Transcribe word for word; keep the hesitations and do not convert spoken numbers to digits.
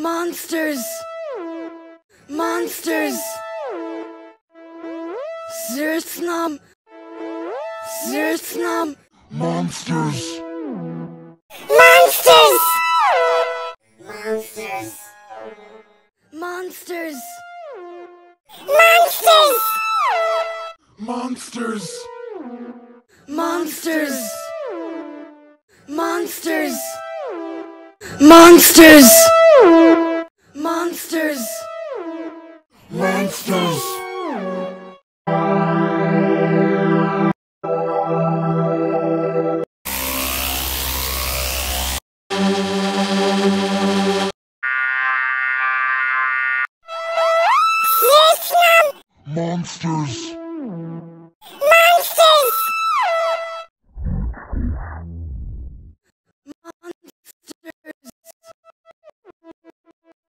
Monsters! Monsters! Zersnam! Zersnam! Monsters! Monsters! Monsters! Monsters! Monsters! Monsters! Monsters! Monsters! Monsters! Monsters! Monsters!